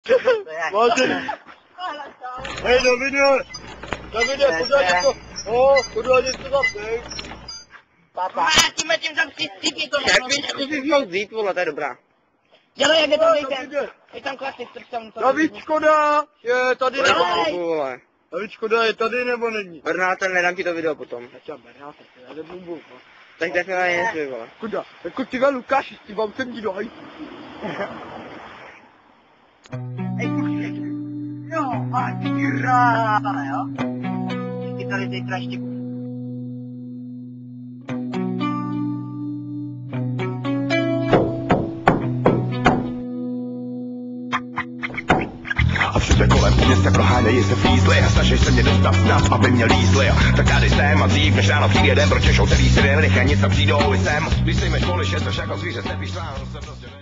Vážení. Hej, Davide, podívej to tam, hej. Papa. Tím tam si to Jak bys zkusit moc vzít, vole, to je dobrá. Dělej, jak je tam nejde. Je tam klasik, co tam to. David Škoda je tady nebo není? Vole. David Škoda je tady nebo není? Bernáte, nedám ti to video potom. Já Bernáte, já nebudu. Tak definitivně nesmí, vole. Škoda, jako ty Lukáši, s tím vám jsem dívaj. No, a ty krále, jo? Ty tady zítra ještě A všude kolem po městě prohánějí se fízly a snaží se mě dostat snad, aby mě lízly. Tak tady jsem a dřív než ráno přijde jeden, protěšou celý svět, rychle nic a přijdou i sem. Když si mi školy, že to však zvíře se píš, jsem prostě